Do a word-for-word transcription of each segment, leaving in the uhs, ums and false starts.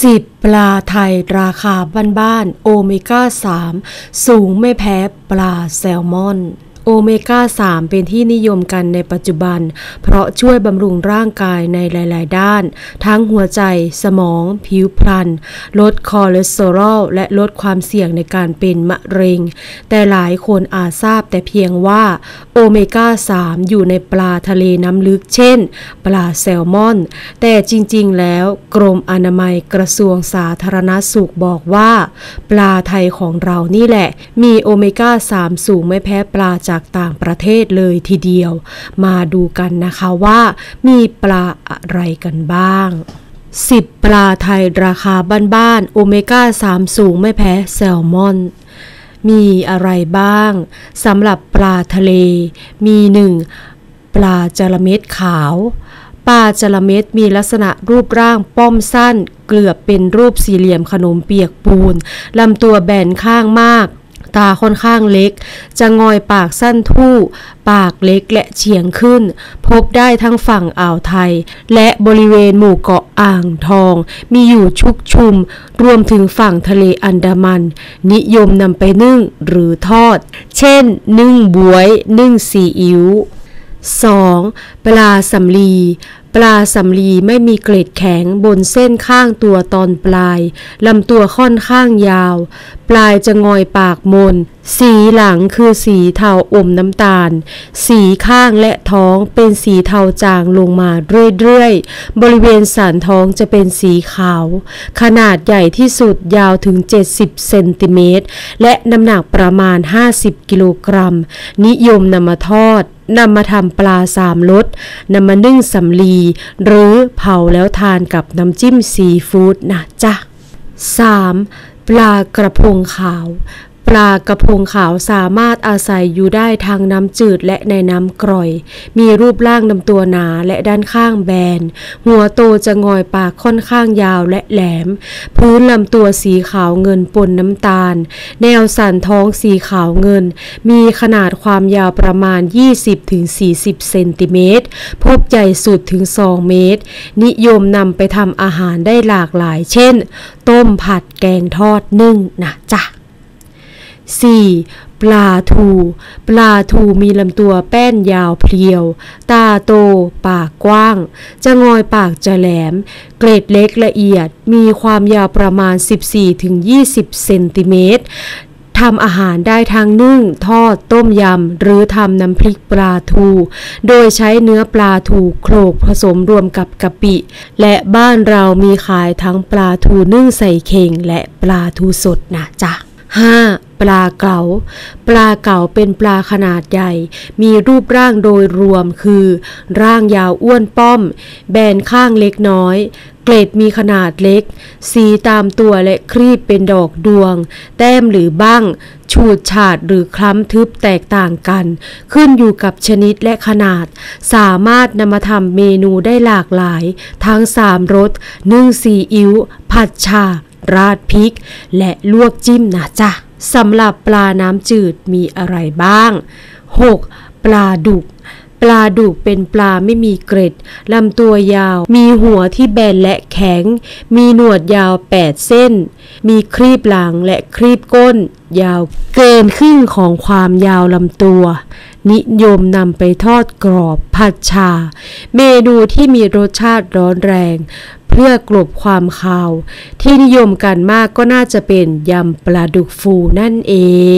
สิบปลาไทยราคาบ้านๆโอเมก้าสามสูงไม่แพ้ปลาแซลมอนโอเมก้าสามเป็นที่นิยมกันในปัจจุบันเพราะช่วยบำรุงร่างกายในหลายๆด้านทั้งหัวใจสมองผิวพรรณลดคอเลสเตอรอลและลดความเสี่ยงในการเป็นมะเร็งแต่หลายคนอาจทราบแต่เพียงว่าโอเมก้าสามอยู่ในปลาทะเลน้ำลึกเช่นปลาแซลมอนแต่จริงๆแล้วกรมอนามัยกระทรวงสาธารณสุขบอกว่าปลาไทยของเรานี่แหละมีโอเมก้าสามสูงไม่แพ้ปลาจากต่างประเทศเลยทีเดียวมาดูกันนะคะว่ามีปลาอะไรกันบ้างสิบปลาไทยราคาบ้านๆโอเมก้าสามสูงไม่แพ้แซลมอนมีอะไรบ้างสำหรับปลาทะเลมีหนึ่งปลาจระเม็ดขาวปลาจระเม็ดมีลักษณะรูปร่างป้อมสั้นเกือบเป็นรูปสี่เหลี่ยมขนมเปียกปูนลำตัวแบนข้างมากตาค่อนข้างเล็กจะงอยปากสั้นทู่ปากเล็กและเฉียงขึ้นพบได้ทั้งฝั่งอ่าวไทยและบริเวณหมู่เกาะอ่างทองมีอยู่ชุกชุมรวมถึงฝั่งทะเลอันดามันนิยมนำไปนึ่งหรือทอดเช่นนึ่งบ๊วยนึ่งซีอิ๊ว สอง. ปลาสำลีปลาสำลีไม่มีเกล็ดแข็งบนเส้นข้างตัวตอนปลายลำตัวค่อนข้างยาวปลายจะงอยปากมนสีหลังคือสีเทาอมน้ำตาลสีข้างและท้องเป็นสีเทาจางลงมาเรื่อยๆบริเวณสันท้องจะเป็นสีขาวขนาดใหญ่ที่สุดยาวถึงเจ็ดสิบเซนติเมตรและน้ำหนักประมาณห้าสิบกิโลกรัมนิยมนำมาทอดนำมาทำปลาสามรสนำมานึ่งสำลีหรือเผาแล้วทานกับน้ำจิ้มซีฟู้ดนะจ๊ะ สาม. ปลากระพงขาวปลากระพงขาวสามารถอาศัยอยู่ได้ทางน้ำจืดและในน้ำกร่อยมีรูปร่างลำตัวหนาและด้านข้างแบนหัวโตจะงอยปากค่อนข้างยาวและแหลมพื้นลำตัวสีขาวเงินปนน้ำตาลแนวสันท้องสีขาวเงินมีขนาดความยาวประมาณ ยี่สิบถึงสี่สิบ เซนติเมตรพบใหญ่สุดถึงสองเมตรนิยมนำไปทำอาหารได้หลากหลายเช่นต้มผัดแกงทอดนึ่งนะจ๊ะสี่. ปลาทูปลาทูมีลำตัวแป้นยาวเพรียวตาโตปากกว้างจะงอยปากจะแหลมเกล็ดเล็กละเอียดมีความยาวประมาณ สิบสี่ถึงยี่สิบ เซนติเมตรทำอาหารได้ทั้งนึ่งทอดต้มยำหรือทำน้ำพริกปลาทูโดยใช้เนื้อปลาทูโขลกผสมรวมกับกะปิและบ้านเรามีขายทั้งปลาทูนึ่งใส่เข่งและปลาทูสดนะจ๊ะ ห้า. ปลาเก๋าปลาเก๋าเป็นปลาขนาดใหญ่มีรูปร่างโดยรวมคือร่างยาวอ้วนป้อมแบนข้างเล็กน้อยเกล็ดมีขนาดเล็กสีตามตัวและครีบเป็นดอกดวงแต้มหรือบั้งฉูดฉาดหรือคล้ำทึบแตกต่างกันขึ้นอยู่กับชนิดและขนาดสามารถนำมาทำเมนูได้หลากหลายทั้งสามรสนึ่งซีอิ๊วผัดฉ่าราดพริกและลวกจิ้มนะจ๊ะสำหรับปลาน้ำจืดมีอะไรบ้าง หก. ปลาดุกปลาดุกเป็นปลาไม่มีเกล็ดลำตัวยาวมีหัวที่แบนและแข็งมีหนวดยาวแปดเส้นมีครีบหลังและครีบก้นยาวเกินครึ่งของความยาวลำตัวนิยมนำไปทอดกรอบผัดฉ่าเมนูที่มีรสชาติร้อนแรงเพื่อกลบความคาวที่นิยมกันมากก็น่าจะเป็นยำปลาดุกฟูนั่นเอง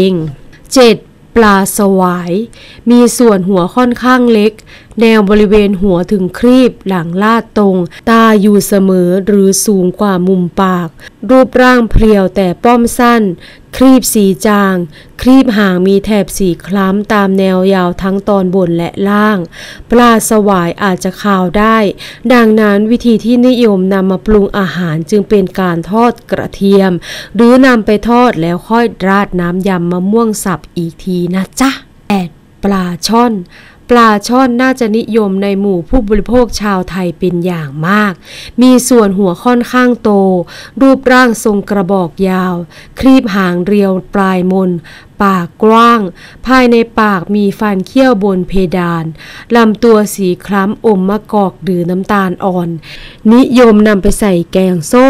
เจ็ด. ปลาสวายมีส่วนหัวค่อนข้างเล็กแนวบริเวณหัวถึงครีบหลังลาดตรงตาอยู่เสมอหรือสูงกว่ามุมปากรูปร่างเพรียวแต่ป้อมสั้นครีบสีจางครีบหางมีแถบสีคล้ำตามแนวยาวทั้งตอนบนและล่างปลาสวายอาจจะคาวได้ดังนั้นวิธีที่นิยมนำมาปรุงอาหารจึงเป็นการทอดกระเทียมหรือนำไปทอดแล้วค่อยราดน้ำยำมะม่วงสับอีกทีนะจ๊ะ แปด. ปลาช่อนปลาช่อนน่าจะนิยมในหมู่ผู้บริโภคชาวไทยเป็นอย่างมากมีส่วนหัวค่อนข้างโตรูปร่างทรงกระบอกยาวครีบหางเรียวปลายมนปากกว้างภายในปากมีฟันเขี้ยวบนเพดานลำตัวสีคล้ำอมมะกอกหรือน้ำตาลอ่อนนิยมนำไปใส่แกงส้ม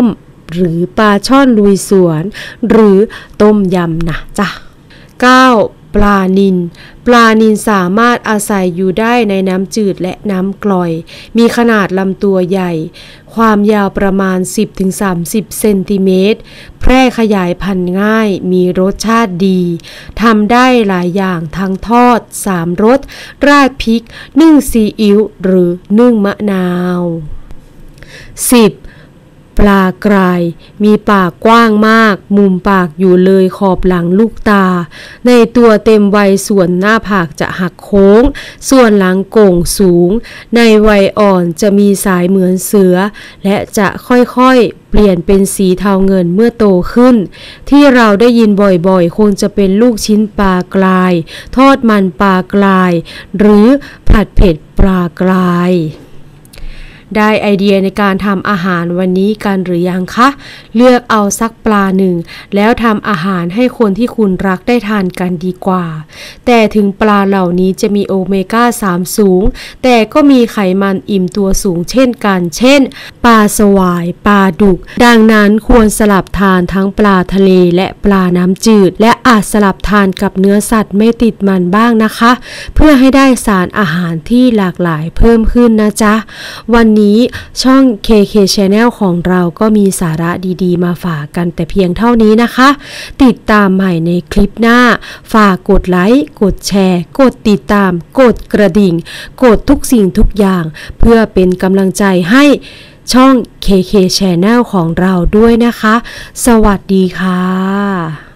หรือปลาช่อนลุยสวนหรือต้มยำนะจ๊ะ เก้า. ปลานิลปลานิลสามารถอาศัยอยู่ได้ในน้ำจืดและน้ำกร่อยมีขนาดลำตัวใหญ่ความยาวประมาณ สิบถึงสามสิบ เซนติเมตรแพร่ขยายพันธุ์ง่ายมีรสชาติดีทำได้หลายอย่างทั้งทอดสามรสราดพริกนึ่งซีอิ๊วหรือนึ่งมะนาว สิบ. ปลากรายมีปากกว้างมากมุมปากอยู่เลยขอบหลังลูกตาในตัวเต็มวัยส่วนหน้าผากจะหักโค้งส่วนหลังโก่งสูงในวัยอ่อนจะมีสายเหมือนเสือและจะค่อยๆเปลี่ยนเป็นสีเทาเงินเมื่อโตขึ้นที่เราได้ยินบ่อยๆคงจะเป็นลูกชิ้นปลากรายทอดมันปลากรายหรือผัดเผ็ดปลากรายได้ไอเดียในการทำอาหารวันนี้กันหรือยังคะเลือกเอาสักปลาหนึ่งแล้วทำอาหารให้คนที่คุณรักได้ทานกันดีกว่าแต่ถึงปลาเหล่านี้จะมีโอเมก้าสามสูงแต่ก็มีไขมันอิ่มตัวสูงเช่นกันเช่นปลาสวายปลาดุกดังนั้นควรสลับทานทั้งปลาทะเลและปลาน้ำจืดและอาจสลับทานกับเนื้อสัตว์ไม่ติดมันบ้างนะคะเพื่อให้ได้สารอาหารที่หลากหลายเพิ่มขึ้นนะจ๊ะวันนี้นี้ช่อง เค เค Channel ของเราก็มีสาระดีๆมาฝากกันแต่เพียงเท่านี้นะคะติดตามใหม่ในคลิปหน้าฝากกดไลค์กดแชร์กดติดตามกดกระดิ่งกดทุกสิ่งทุกอย่างเพื่อเป็นกำลังใจให้ช่อง เค เค Channel ของเราด้วยนะคะสวัสดีค่ะ